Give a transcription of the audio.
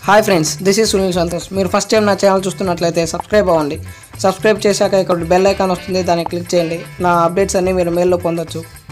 Hi friends, this is Sunil Santosh. మీరు first time నా channel చూస్తున్నట్లయితే సబ్స్క్రైబ్ అవ్వండి. సబ్స్క్రైబ్ చేశాక ఇక్కడ బెల్ ఐకాన్ వస్తుంది, దాన్ని క్లిక్ చేయండి. నా అప్డేట్స్ అన్నీ మీరు మెయిల్లో పొందొచ్చు.